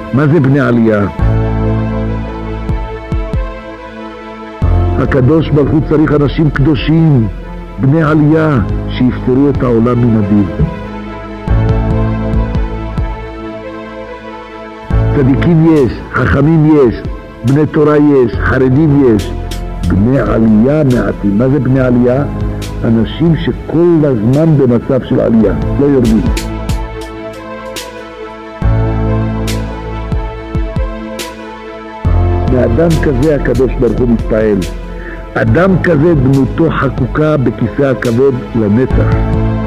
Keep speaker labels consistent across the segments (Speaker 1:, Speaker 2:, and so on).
Speaker 1: מה זה בני עלייה? הקדוש ברוך הוא צריך אנשים קדושים, בני עלייה, שיפטרו את העולם מן הדין. צדיקים יש, חכמים יש, בני תורה יש, חרדים יש, בני עלייה מעטים. מה זה בני עלייה? אנשים שכל הזמן במצב של עלייה, לא יורדים. מאדם כזה הקדוש ברוך הוא מתפעל. אדם כזה דמותו חקוקה בכיסא הכבוד לנצח.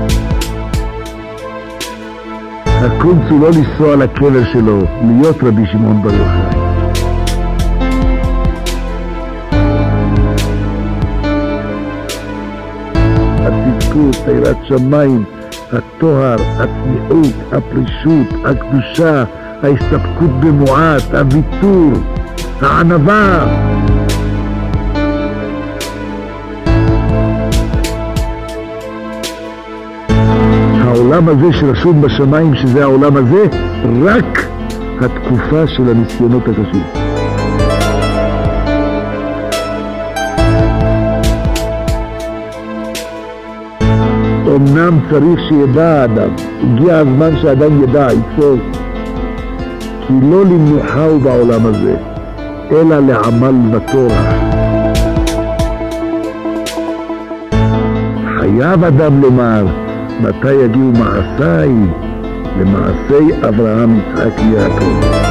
Speaker 1: הקונץ הוא לא לנסוע לקבר שלו, להיות רבי שמעון בר יוחאי. הצדקות, יראת שמיים, התואר, הצניעות, הפרישות, הקדושה, ההסתפקות במועט, הוויתור, הענווה. העולם הזה שרשום בשמיים, שזה העולם הזה, רק התקופה של הניסיונות הקשים. אמנם צריך שידע האדם, הגיע הזמן שהאדם ידע, יתפוס, כי לא למנוחה הוא בעולם הזה, אלא לעמל בתורה. חייב אדם לומר, מתי יגיעו מעשיי? למעשי אברהם, יצחק ויעקב.